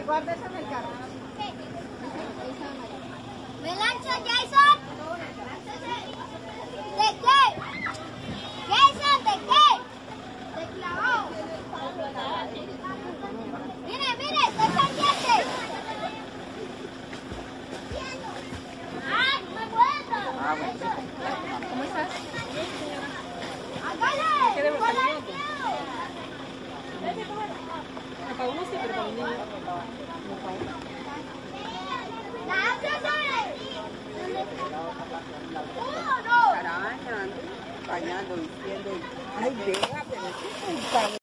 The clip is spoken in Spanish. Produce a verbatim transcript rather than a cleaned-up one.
Guárdese en el carro. ¿Me lanzo, Jason? ¿De qué? Jason, ¿de qué? De clavado. Mire, mire, estoy pendiente. ¡Ay, me vuelvo! Ah, bueno. ¿Cómo estás? ¡Hágale! ¿Queremos ¡Con salir? el miedo! Para uno sí, pero para un niño. ¡La hace sobre ti! ¡Uno, no! Arañando, bañando, diciendo, ay, deja, pero es un